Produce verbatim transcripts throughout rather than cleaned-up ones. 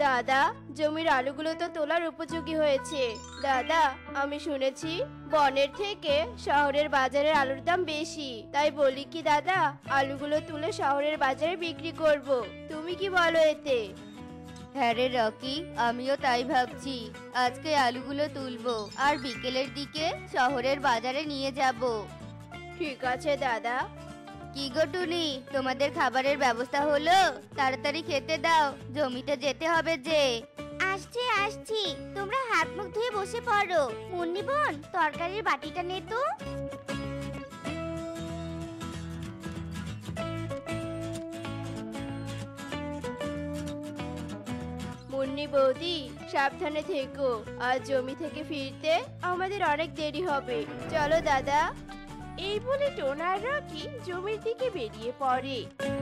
দাদা, জমির আলুগুলো তো তোলার উপযোগী হয়েছে। দাদা, আমি শুনেছি বনের থেকে শহরের বাজারের আলুর দাম বেশি, তাই বলি কি দাদা, আলুগুলো তুলে শহরের বাজারে বিক্রি করব। তুমি কি বলো এতে? হ্যাঁ রে রকি, আমিও তাই ভাবছি। আজকে আলুগুলো তুলবো আর বিকেলের দিকে শহরের বাজারে নিয়ে যাব। ঠিক আছে দাদা। কি গো টুনি, তোমাদের খাবারের ব্যবস্থা হলো? তাড়াতাড়ি খেতে দাও, জমিতে যেতে হবে যে। আসছি আসছি, তোমরা হাত মুখ ধুয়ে বসে পড়ো। মুন্নি বোন, তরকারির বাটিটা নে তো। মুন্নি বৌদি, সাবধানে থেকো। আর জমি থেকে ফিরতে আমাদের অনেক দেরি হবে। চলো দাদা। এই বলে টোনা আর রকি জমির দিকে বেরিয়ে পড়ে।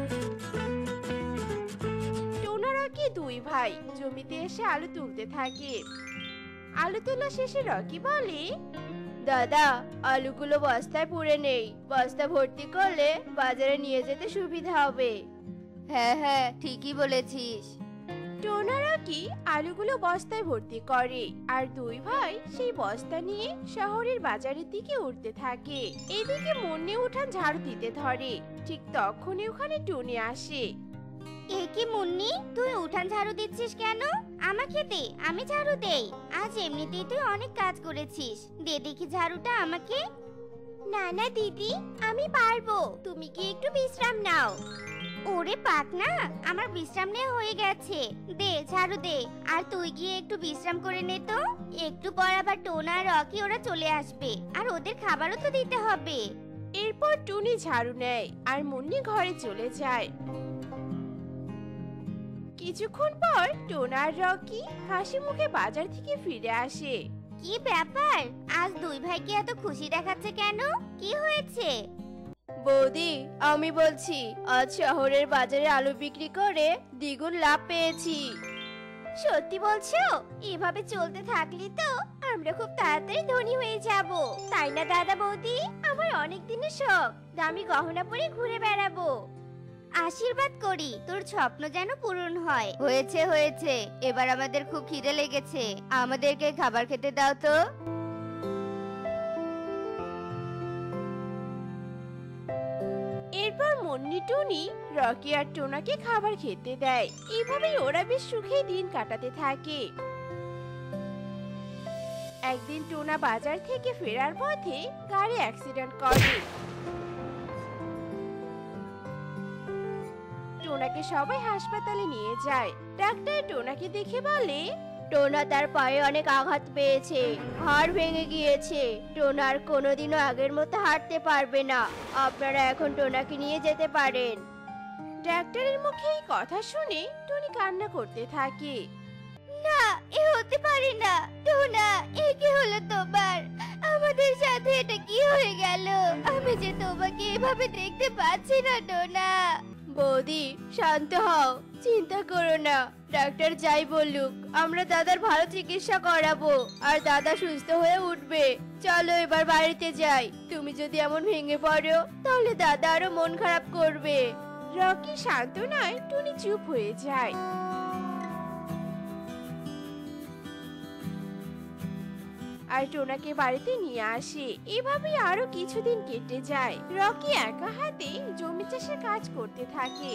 টোনা রকি দুই ভাই জমিতে এসে আলু তুলতে থাকে। আলু তোলা শেষে রকি বলে, দাদা, আলুগুলো বস্তায় পুরে নেই। বস্তা ভর্তি করলে বাজারে নিয়ে যেতে সুবিধা হবে। হ্যাঁ হ্যাঁ, ঠিকই বলেছিস। টোনা রকি আলুগুলো বস্তায় ভর্তি করে আর দুই ভাই সেই বস্তা নিয়ে শহরের বাজারের দিকে উঠতে থাকে। এদিকে মুন্নি উঠান ঝাড়ু দিতে ধরে। ঠিক তখনই ওখানে টুনি আসে। এ কি মুন্নি, তুই উঠান ঝাড়ু দিচ্ছিস কেন? আমাকে দে, আমি ঝাড়ু দেই। আজ এমনিতেই তুই অনেক কাজ করেছিস, দে দেখি ঝাড়ুটা আমাকে। না না দিদি, আমি পারবো, তুমি কি একটু বিশ্রাম নাও। ওরে পাকনা, আমার বিশ্রাম নেওয়া হয়ে গেছে, দে ঝাড়ু দে। আর তুই গিয়ে একটু বিশ্রাম করে নে তো। একটু পর আবার টোনা আর রকি ওরা চলে আসবে, আর ওদের খাবারও তো দিতে হবে। এরপর টুনি ঝাড়ু নেয় আর মুন্নি ঘরে চলে যায়। কিছুক্ষণ পর টোনা আর রকি হাসি মুখে বাজার থেকে ফিরে আসে। কি ব্যাপার, আজ দুই ভাইকে এত খুশি দেখাচ্ছে কেন? কি হয়েছে? বৌদি, আমি বলছি, আজ শহরের বাজারে আলু বিক্রি করে দ্বিগুণ লাভ পেয়েছি। সত্যি বলছো? এভাবে চলতে থাকলে তো আমরা খুব তাড়াতাড়ি ধনী হয়ে যাব, তাই না দাদা বৌদি? আমার অনেক দিনের শখ, দামি গহনা পরে ঘুরে বেড়াবো। আশীর্বাদ করি তোর স্বপ্ন যেন পূরণ হয়। হয়েছে হয়েছে, এবার আমাদের খুব খিদে লেগেছে, আমাদেরকে খাবার খেতে দাও তো। এরপর মুন্নি টুনি রকি আর টোনাকে খাবার খেতে দেয়। এইভাবেই ওরা বেশ সুখে দিন কাটাতে থাকে। একদিন টোনা বাজার থেকে ফেরার পথে গাড়ি অ্যাক্সিডেন্ট করে। টোনাকে সবাই হাসপাতালে নিয়ে যায়। ডাক্তার টোনাকে দেখে বলে, টোনা তার পায়ে অনেক আঘাত পেয়েছে, হাড় ভেঙে গিয়েছে। টোনার কোনোদিনও আগের মতো হাঁটতে পারবে না। আপনারা এখন টোনাকে নিয়ে যেতে পারেন। ডাক্তারের মুখে এই কথা শুনে টুনি কান্না করতে থাকে। না, এ হতে পারে না। টোনা, এ কি হলো তোমার? আমাদের সাথে এটা কি হয়ে গেল? আমি যে তোমাকে এভাবে দেখতে পাচ্ছি না টোনা। বৌদি, শান্ত হও, চিন্তা করো না। ডাক্তার যাই বলুক, আমরা দাদার ভালো চিকিৎসা করাবো আর দাদা সুস্থ হয়ে উঠবে। চলো এবার বাড়িতে যাই। তুমি যদি এমন ভেঙে পড়ো তাহলে দাদা আরো মন খারাপ করবে। রকি শান্ত নয়, টুনি চুপ হয়ে যায়। আর টোনাকে বাড়িতে নিয়ে আসে। এভাবেই আরো কিছুদিন কেটে যায়। রকি একা হাতে জমি চাষের কাজ করতে থাকে।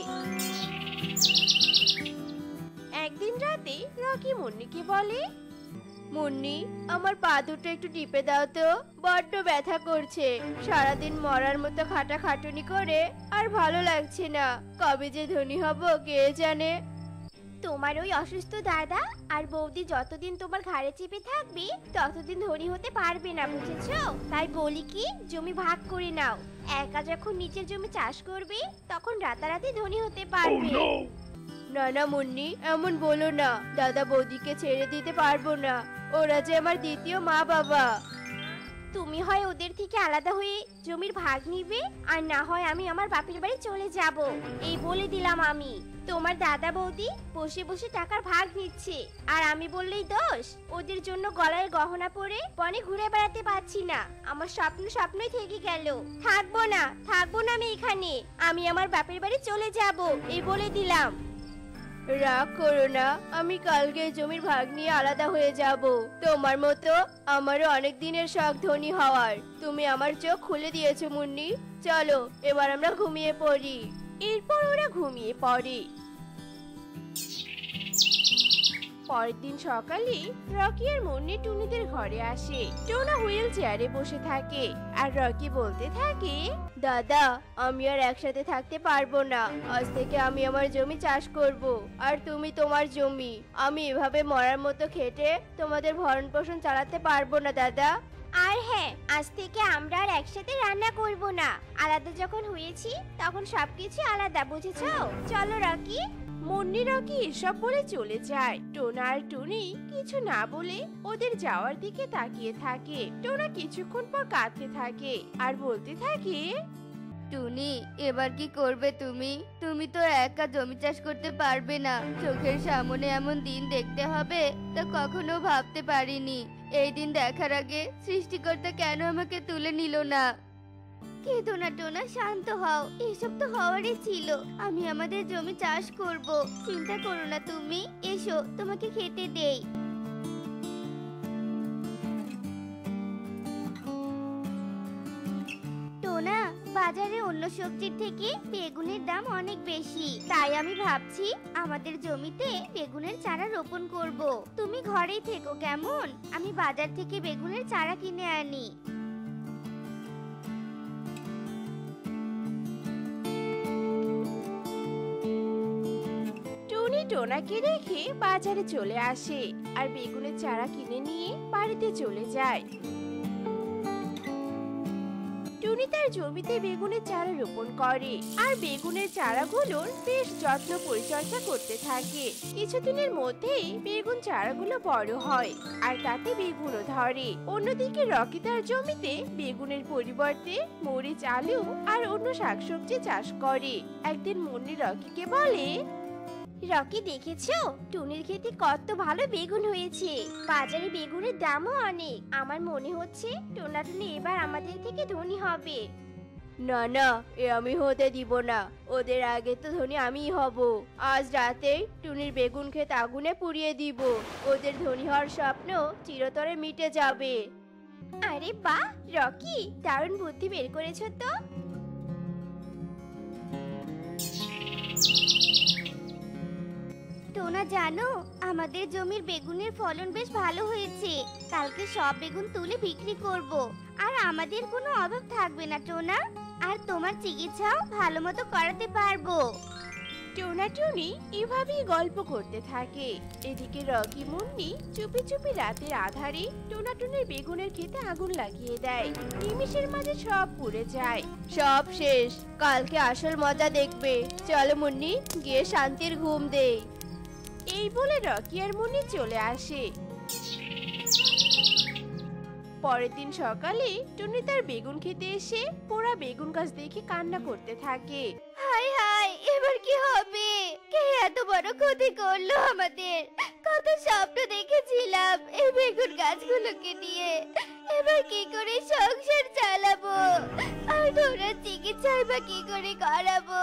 একদিন রাতে রকি মুন্নিকে বলে, মুন্নি, আমার পা দুটো একটু টিপে দাও তো, বড্ড ব্যথা করছে। সারাদিন মরার মতো খাটা খাটুনি করে আর ভালো লাগছে না। কবে যে ধনী হব কে জানে। তোমার ওই অসুস্থ দাদা আর বৌদি যতদিন তোমার ঘাড়ে চেপে থাকবে ততদিন ধনী হতে পারবে না, বুঝেছো? তাই বলি কি, জমি ভাগ করে নাও। একা যখন নিচের জমি চাষ করবে তখন রাতারাতি ধনী হতে পারবে। না না মুন্নি, এমন বলো না। দাদা বৌদিকে ছেড়ে দিতে পারবো না। ওরা যে আমার দ্বিতীয় মা বাবা। তুমি হয় ওদের থেকে আলাদা হয়ে জমির ভাগ নিবে, আর না হয় আমি আমার বাপের বাড়ি চলে যাব। এই বলে দিলাম আমি। তোমার দাদা বৌদি বসে বসে টাকার ভাগ নিচ্ছে, আর আমি বললেই দোষ? ওদের জন্য গলায় গহনা পরে বনে ঘুরে বেড়াতে পারছি না। আমার স্বপ্ন স্বপ্নই থেকে গেল। থাকবো না, থাকবো না আমি এখানে। আমি আমার বাপের বাড়ি চলে যাব, এই বলে দিলাম। রাগ করো না, আমি কালকে জমির ভাগ নিয়ে আলাদা হয়ে যাব। তোমার মতো আমারও অনেক দিনের শখ ধনী হওয়ার। তুমি আমার চোখ খুলে দিয়েছো মুন্নি। চলো এবার আমরা ঘুমিয়ে পড়ি। এরপর ওরা ঘুমিয়ে পড়ে। পরের দিন সকালে রকি আর মুন্নি টুনিদের ঘরে আসে। টোনা হুইল চেয়ারে বসে থাকে আর রকি বলতে থাকে, দাদা আমি আর একসাথে থাকতে পারবো না। আজ থেকে আমি আমার জমি চাষ করব, আর তুমি তোমার জমি। আমি এভাবে মরার মতো খেটে তোমাদের ভরণ পোষণ চালাতে পারবো না দাদা। আর হ্যাঁ, আজ থেকে আমরা আর একসাথে রান্না করব না। আলাদা যখন হয়েছি তখন সবকিছু আলাদা, বুঝেছো? চলো রকি। মুন্নি রকি এসব বলে চলে যায়। টোনা আর টুনি কিছু না বলে ওদের যাওয়ার দিকে তাকিয়ে থাকে। টোনা কিছুক্ষণ পর কাঁদতে থাকে আর বলতে থাকে, টুনি এবার কি করবে তুমি? তুমি তো একা জমি চাষ করতে পারবে না। চোখের সামনে এমন দিন দেখতে হবে তা কখনো ভাবতে পারিনি। এই দিন দেখার আগে সৃষ্টিকর্তা কেন আমাকে তুলে নিল না? কেঁদো না টোনা, শান্ত হও। এসব তো হওয়ারই ছিল। আমি আমাদের জমি চাষ করব, চিন্তা করো না তুমি। এসো তোমাকে খেতে দেই। টোনা, বাজারে অন্য সবজির থেকে বেগুনের দাম অনেক বেশি। তাই আমি ভাবছি আমাদের জমিতে বেগুনের চারা রোপণ করব। তুমি ঘরেই থেকো কেমন? আমি বাজার থেকে বেগুনের চারা কিনে আনি। টুনি টোনাকে রেখে বাজারে চলে আসে আর বেগুনের চারা কিনে নিয়ে বাড়িতে চলে যায়। টুনি তার জমিতে বেগুনের চারা রোপণ করে আর বেগুনের চারাগুলোর বেশ যত্ন পরিচর্যা করতে থাকে। কিছুদিনের মধ্যেই বেগুন চারাগুলো বড় হয় আর তাতে বেগুনও ধরে। অন্যদিকে রকি তার জমিতে বেগুনের পরিবর্তে মরিচ, আলু আর অন্য শাকসবজি চাষ করে। একদিন মুন্নি রকিকে বলে, রকি দেখেছো টুনির ক্ষেতে কত ভালো বেগুন হয়েছে। বাজারে বেগুনের দামও অনেক। আমার মনে হচ্ছে টোনা টুনি এবার আমাদের থেকে ধনী হবে। না না, এ আমি হতে দিব না। ওদের আগে তো ধনী আমিই হব। আজ রাতেই টুনির বেগুন ক্ষেত আগুনে পুড়িয়ে দিব। ওদের ধনী হওয়ার স্বপ্ন চিরতরে মিটে যাবে। আরে বাহ রকি, দারুণ বুদ্ধি বের করেছো তো। টোনা জানো, আমাদের জমির বেগুনের ফলন বেশ ভালো হয়েছে। কালকে সব বেগুন তুলে বিক্রি করব, আর আমাদের কোনো অভাব থাকবে না টোনা। আর তোমার চিকিৎসাও ভালো মতো করাতে পারবো। টোনা টুনি এভাবেই গল্প করতে থাকে। এদিকে রকি মুন্নি চুপি চুপি রাতের আধারে টোনা টুনির বেগুনের খেতে আগুন লাগিয়ে দেয়। নিমিষের মাঝে সব পুড়ে যায়। সব শেষ, কালকে আসল মজা দেখবে। চলো মুন্নি, গিয়ে শান্তির ঘুম দেই। এই বলে রকি আর মুন্নি চলে আসে। পরের দিন সকালে টুনি তার বেগুন খেতে এসে পোড়া বেগুন গাছ দেখে কান্না করতে থাকে। হাই হাই, এবার কি হবে? কে এত বড় ক্ষতি করলো আমাদের? কত স্বপ্ন দেখেছিলাম এই বেগুন গাছগুলোকে নিয়ে। এবার কি করে সংসার চালাবো? আর তোরা চিকিৎসা বা কি করে করাবো?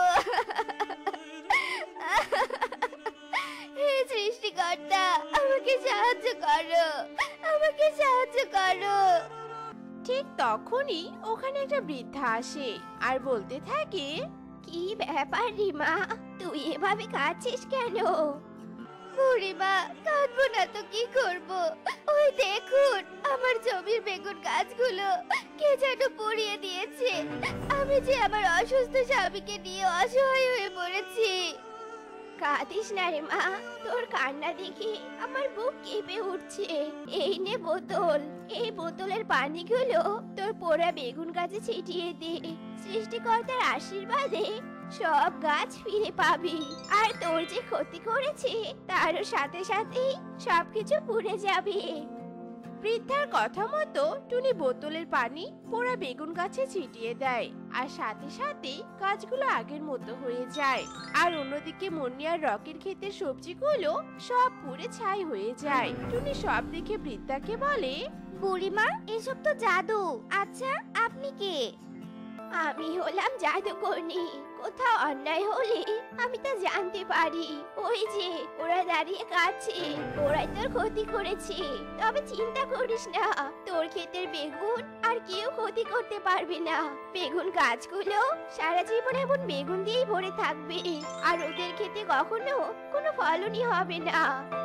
হে সৃষ্টিকর্তা, আমাকে সাহায্য করো, আমাকে সাহায্য করো। ঠিক তখনই ওখানে একটা বৃদ্ধা আসে আর বলতে থাকে, কি ব্যাপার রিমা, তুই এভাবে কাঁদছিস কেন? বুড়িমা, কাঁদবো না তো কি করব? ওই দেখুন আমার জমির বেগুন গাছগুলো কে যেন পুড়িয়ে দিয়েছে। আমি যে আমার অসুস্থ স্বামীকে নিয়ে অসহায় হয়ে পড়েছি। কাঁদিস না রে মা, তোর কান্না দেখে আমার বুক কেঁপে উঠছে। এই নে বোতল, এই বোতলের পানিগুলো তোর পোড়া বেগুন গাছে ছিটিয়ে দে। সৃষ্টিকর্তার আশীর্বাদে সব গাছ ফিরে পাবি। আর তোর যে ক্ষতি করেছে তারও সাথে সাথেই সবকিছু পুড়ে যাবে। বৃদ্ধার কথা মতো টুনি বোতলের পানি পোড়া বেগুন গাছে ছিটিয়ে দেয় আর সাথে সাথে গাছগুলো আগের মতো হয়ে যায়। আর অন্যদিকে মুন্নি আর রকির ক্ষেতের সবজিগুলো সব পুড়ে ছাই হয়ে যায়। টুনি সব দেখে বৃদ্ধাকে বলে, বুড়িমা, এসব তো জাদু। আচ্ছা আপনি কে? আমি হলাম জাদুকর্ণী। কোথাও অন্যায় হলে আমি তা জানতে পারি। ওই যে ওরা দাঁড়িয়ে কাছে, ওরাই তোর ক্ষতি করেছে। তবে চিন্তা করিস না, তোর ক্ষেতের বেগুন আর কেউ ক্ষতি করতে পারবে না। বেগুন গাছগুলো সারা জীবন এমন বেগুন দিয়েই ভরে থাকবে, আর ওদের ক্ষেতে কখনো কোনো ফলনই হবে না।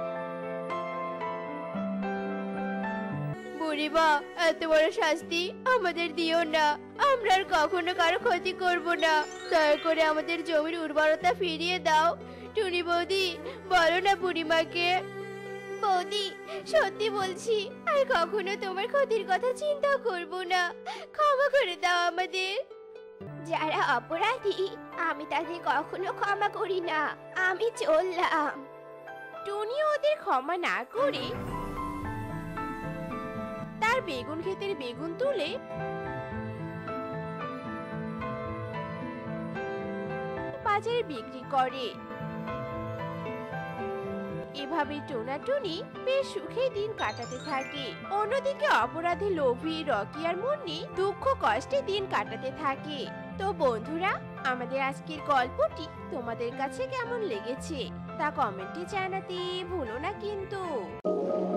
বুড়িমা, এত বড় শাস্তি আমাদের দিও না। আমরা আর কখনো কারো ক্ষতি করব না। দয়া করে আমাদের জমির উর্বরতা ফিরিয়ে দাও। টুনি বৌদি, বলো না বুড়িমাকে। বৌদি, সত্যি বলছি, আর কখনো তোমার ক্ষতির কথা চিন্তা করব না। ক্ষমা করে দাও আমাদের। যারা অপরাধী আমি তাদের কখনো ক্ষমা করি না। আমি চললাম। টুনি ওদের ক্ষমা না করে তার বেগুন ক্ষেতের বেগুন তুলে বাজারে বিক্রি করে। এভাবে টোনা টুনি বেশ সুখে দিন কাটাতে থাকে। অন্যদিকে অপরাধী লোভী রকি আর মুন্নি দুঃখ কষ্টে দিন কাটাতে থাকে। তো বন্ধুরা, আমাদের আজকের গল্পটি তোমাদের কাছে কেমন লেগেছে তা কমেন্টে জানাতে ভুলো না কিন্তু।